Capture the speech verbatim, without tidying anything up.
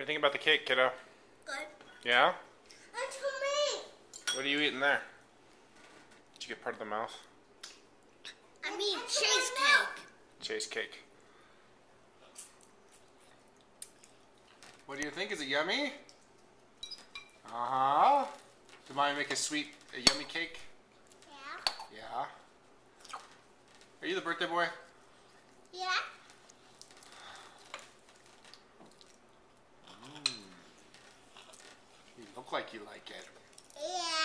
do you think about the cake, kiddo? Good. Yeah? That's for me. What are you eating there? Did you get part of the mouth? I mean cheesecake. Chase cake. What do you think? Is it yummy? Uh-huh. Did Mommy make a sweet, a yummy cake? Yeah. Yeah. Are you the birthday boy? Yeah. Mm. You look like you like it. Yeah.